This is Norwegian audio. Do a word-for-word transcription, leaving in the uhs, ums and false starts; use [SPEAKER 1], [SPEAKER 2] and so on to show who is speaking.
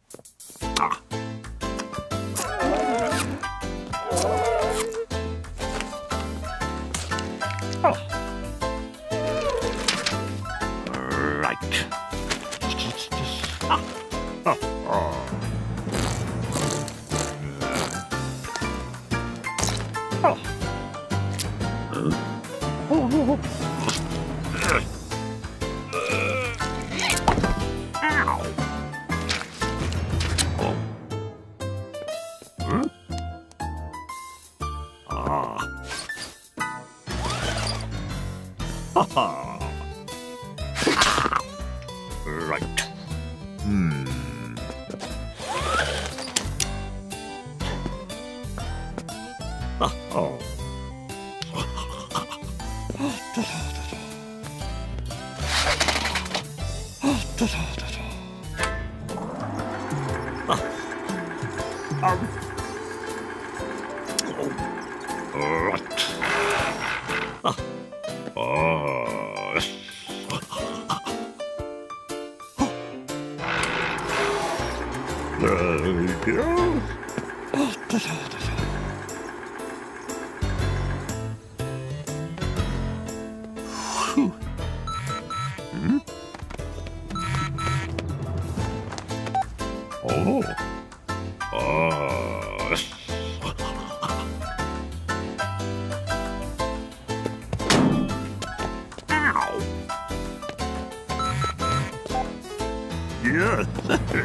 [SPEAKER 1] Ah. Oh. Right. Ah. Oh. Oh. Oh. Oh. Ow. Oh. Hmm? Ah. Ha ha. Right. Hmm. Ah, oh. Um. Right. Ah. Oh. There we go. Whew. Hmm? Oh. Oh. Ow. Yes.